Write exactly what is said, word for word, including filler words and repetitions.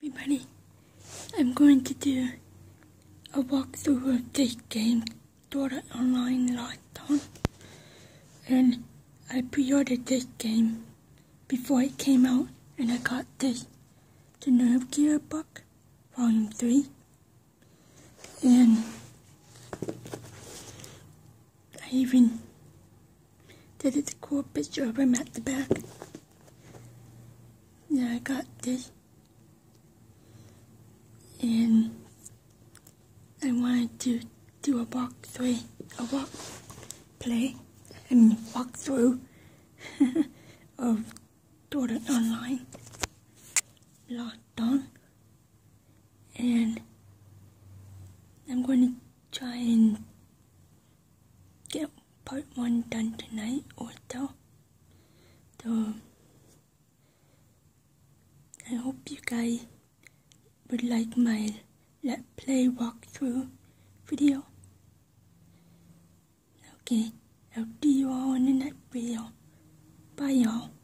everybody, I'm going to do a walkthrough of this game, Daughter Online Lockdown, and I pre-ordered this game before it came out, and I got this, the Nerve Gear book, Volume three, and I even did a cool picture of him at the back. Yeah, I got this. And I wanted to do a walkthrough, a walk play, I mean walkthrough of Daughter Online Lockdown, and I'm going to try and get part one done tonight or so. So I hope you guys would like my Let's Play walkthrough video. Okay, I'll see you all in the next video. Bye y'all.